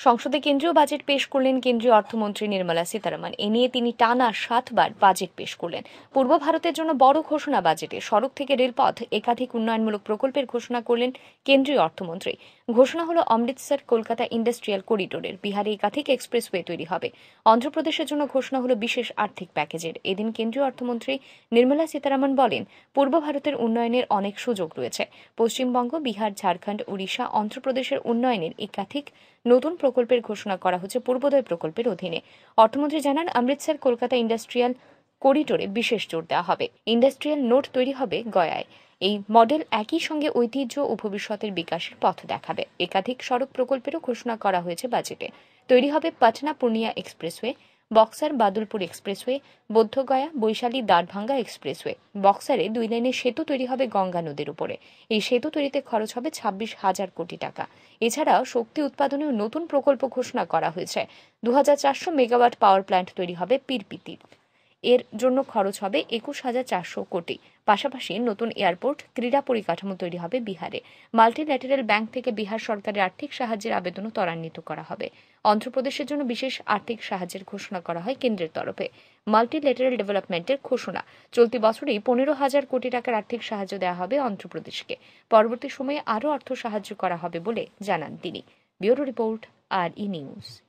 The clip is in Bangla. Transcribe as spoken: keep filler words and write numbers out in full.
সংসদে কেন্দ্রীয় বাজেট পেশ করলেন কেন্দ্রীয় অর্থমন্ত্রী নির্মলা সীতারামন। এ নিয়ে তিনি টানা সাতবার বাজেট পেশ করলেন। পূর্ব ভারতের জন্য বড় ঘোষণা বাজেটে। সড়ক থেকে রেলপথ একাধিক উন্নয়নমূলক প্রকল্পের ঘোষণা করলেন কেন্দ্রীয় অর্থমন্ত্রী। ঘোষণা হলো অমৃতসর কলকাতা ইন্ডাস্ট্রিয়াল করিডোরের। বিহারে একাধিক এক্সপ্রেসওয়ে তৈরি হবে। অন্ধ্রপ্রদেশের জন্য ঘোষণা হলো বিশেষ আর্থিক প্যাকেজের। এদিন কেন্দ্রীয় অর্থমন্ত্রী নির্মলা সীতারামন বলেন, পূর্ব ভারতের উন্নয়নের অনেক সুযোগ রয়েছে। পশ্চিমবঙ্গ, বিহার, ঝাড়খণ্ড, উড়িষ্যা, অন্ধ্রপ্রদেশের উন্নয়নের একাধিক নতুন প্রকল্পের ঘোষণা করা হচ্ছে পূর্বোদয় প্রকল্পের অধীনে। অর্থমন্ত্রী জানান, অমৃতসর কলকাতা ইন্ডাস্ট্রিয়াল করিডোরে বিশেষ জোর দেওয়া হবে। ইন্ডাস্ট্রিয়াল নোড তৈরি হবে গয়ায়। এই মডেল একই সঙ্গে ঐতিহ্য ও ভবিষ্যতের বিকাশের পথ দেখাবে। একাধিক সড়ক প্রকল্পেরও ঘোষণা করা হয়েছে বাজেটে। তৈরি হবে Patna Purnia expressway, Buxar Badulpur expressway, Bodhgaya Vaishali Darbhanga expressway. বক্সারে দুই লাইনের সেতু তৈরি হবে গঙ্গা নদীর উপরে। এই সেতু তৈরিতে খরচ হবে ছাব্বিশ হাজার কোটি টাকা। এছাড়াও শক্তি উৎপাদনেও নতুন প্রকল্প ঘোষণা করা হয়েছে। দু হাজার চারশো মেগাওয়াট পাওয়ার প্ল্যান্ট তৈরি হবে পিরপিতির। এর জন্য খরচ হবে একুশ হাজার চারশো কোটি। পাশাপাশি নতুন এয়ারপোর্ট, ক্রীড়া পরিকাঠামো তৈরি হবে বিহারে। মাল্টিল্যাটারাল ব্যাংক থেকে বিহার সরকারের আর্থিক সাহায্যের আবেদনও ত্বরান্বিত করা হবে। অন্ধ্রপ্রদেশের জন্য বিশেষ আর্থিক সাহায্যের ঘোষণা করা হয় কেন্দ্রের তরফে। মাল্টিল্যাটারাল ডেভেলপমেন্টের ঘোষণা। চলতি বছরেই পনেরো হাজার কোটি টাকার আর্থিক সাহায্য দেওয়া হবে অন্ধ্রপ্রদেশকে। পরবর্তী সময়ে আরও অর্থ সাহায্য করা হবে বলে জানান তিনি। ব্যুরো রিপোর্ট, আর ই নিউজ।